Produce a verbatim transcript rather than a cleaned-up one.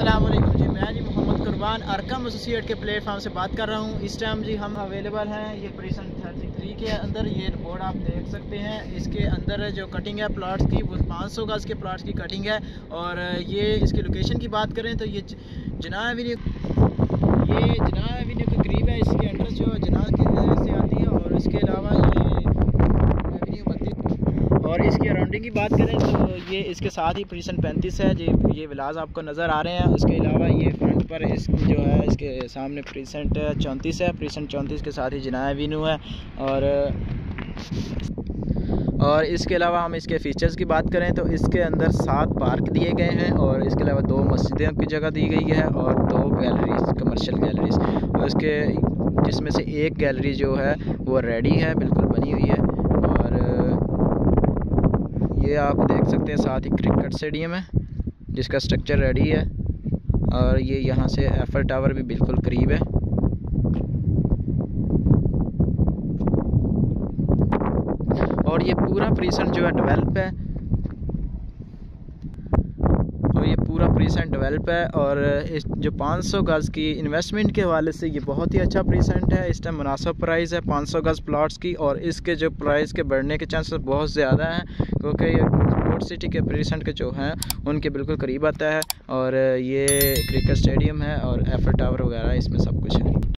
अस्सलाम वालेकुम जी, मैं जी मोहम्मद कुर्बान अरकम एसोसिएट के प्लेटफॉर्म से बात कर रहा हूँ। इस टाइम जी हम अवेलेबल हैं ये प्रीसन थर्टी थ्री के अंदर। ये बोर्ड आप देख सकते हैं, इसके अंदर जो कटिंग है प्लाट्स की वो पाँच सौ गज़ के प्लाट्स की कटिंग है। और ये इसकी लोकेशन की बात करें तो ये जिनाह एवेन्यू ये जिनाह एवेन्यू के करीब है। इसके एड्रेस जो जिनाह के से आती है। और इसके अलावा ये एवेन्यू बनती और इसकी अराउंडिंग की बात करें तो ये इसके साथ ही प्रीसन पैंतीस है जी। ये विलास आपको नज़र आ रहे हैं। उसके अलावा ये फ्रंट पर इस जो है इसके सामने प्रीसेंट चौंतीस है। प्रीसेंट चौंतीस के साथ ही जिनाह एवेन्यू है। और और इसके अलावा हम इसके फ़ीचर्स की बात करें तो इसके अंदर सात पार्क दिए गए हैं। और इसके अलावा दो मस्जिदों की जगह दी गई है और दो गैलरीज, कमर्शियल गैलरीज। और इसके जिसमें से एक गैलरी जो है वो रेडी है, बिल्कुल बनी हुई है। और ये आप देख सकते हैं साथ ही क्रिकेट स्टेडियम है जिसका स्ट्रक्चर रेडी है। और ये यहाँ से एफल टावर भी बिल्कुल करीब है। और ये पूरा प्रीसन जो है डेवलप है और ये पूरा प्रीसेंट डेवलप है। और इस जो पाँच सौ गज़ की इन्वेस्टमेंट के हवाले से ये बहुत ही अच्छा प्रीसेंट है। इस टाइम मुनासिब प्राइस है पाँच सौ गज़ प्लॉट्स की। और इसके जो प्राइस के बढ़ने के चांसेस बहुत ज़्यादा हैं क्योंकि ये स्पोर्ट सिटी के प्रीसेंट के जो हैं उनके बिल्कुल करीब आता है। और ये क्रिकेट स्टेडियम है और एफल टावर वगैरह इसमें सब कुछ है।